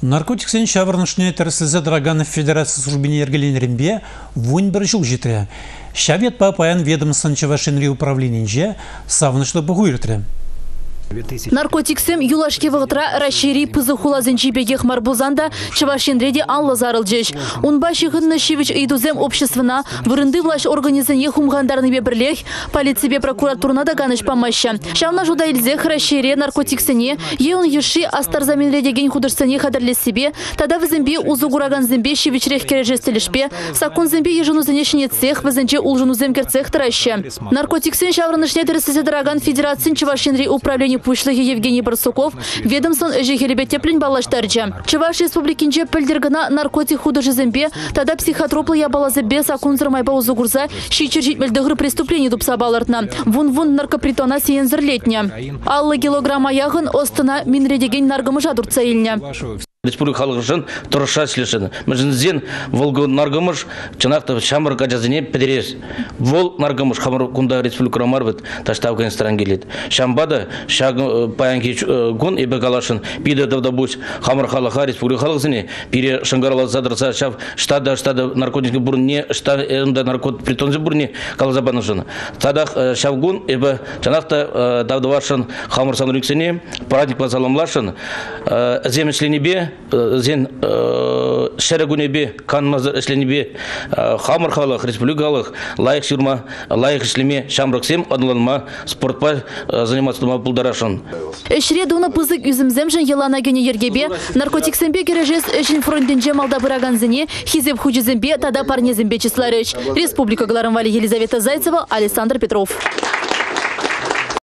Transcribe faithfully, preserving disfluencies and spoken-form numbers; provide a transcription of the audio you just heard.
Наркотиксен шавырнышне терслезе Драганов Федерация службине ергеленеринбе вунь бір жыл жетірі. Шавет папаян ведомствен Чавашинри управленинже савнышлы бұғуыртыры. Наркотиксем юлашке вғытра расшири пызы зенчибегех марбузанда Чавашинреде алла зарылжеш. Унба шихынны шивич идузем обществына вырынды влаш организане хумгандарны бебірлех, полицибе прокуратурна да ганыш помоща. Шавна жуда илзех расшири наркотиксене, еун еши астарзаминреде ген худырсене хадарлес себе, тада візімбе узу гураган зембе шивичрех кережестелешпе, сакун зембе ежуну зенешіне цех, візінче улжуну земкерцех траща. Наркотиксен шаврынышне тересізе Драган Федерацин Чавашинри управление Пушлыхи Евгений Барсуков, ведомствон жехелебе теплень балаштарджа. Чаваш республикинче пельдергана наркотик художи зембе, тада психотроплы ябала зембе сакунзыр майба узугурза, щичер житмельдыгры преступлений дупса балартна. Вун-вун наркопритона сиензерлетня. Аллы килограмма ягын остына минредеген наргымыжа дурца илня. Республика халқышын тұрыша слешін. Мәжінізден волгы наргымыш чынақта шамыр кажазыне педерес. Вол наргымыш хамыр кунда республика ромарвыд таштавға инстран келет. Шамбада шағын паянки гон ебе калашын пиде давдабусь хамыр халыға республика халқысыне пире шынгарала задырса шав штада штада наркотики бурне штада наркот притонзы бурне калазабанышын. Тадақ шавгун ебе чынақта давдавашын хамыр сануриксыне парадик басаламлашын земешленебе зен шерегунебе канмазы эшленебе хамыр халық республикалық лайық шырма лайық ішлеме шамрыксем адыланма спортпа заниматься пулдарашын. Эшре дуна пызык үзімзем жын елана гене ергебе наркотиксембе кережес эшін фронтенже малда бұраганзыне хизеп хужизембе тада парнезембе числарыч. Республика Гларанвали Елизавета Зайцева, Александр Петров.